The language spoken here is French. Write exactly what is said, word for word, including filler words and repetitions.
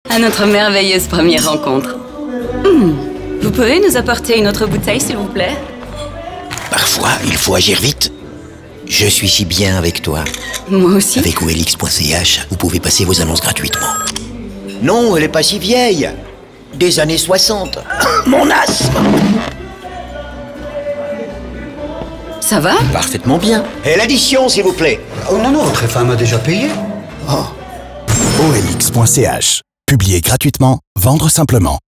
À notre merveilleuse première rencontre. Hmm. Vous pouvez nous apporter une autre bouteille, s'il vous plaît? Parfois, il faut agir vite. Je suis si bien avec toi. Moi aussi. Avec O L X point C H, vous pouvez passer vos annonces gratuitement. Non, elle est pas si vieille. Des années soixante. Mon asthme. Ça va? Parfaitement bien. Et l'addition, s'il vous plaît. Oh non, non, votre femme a déjà payé. Oh. O L X point C H. Publier gratuitement, vendre simplement.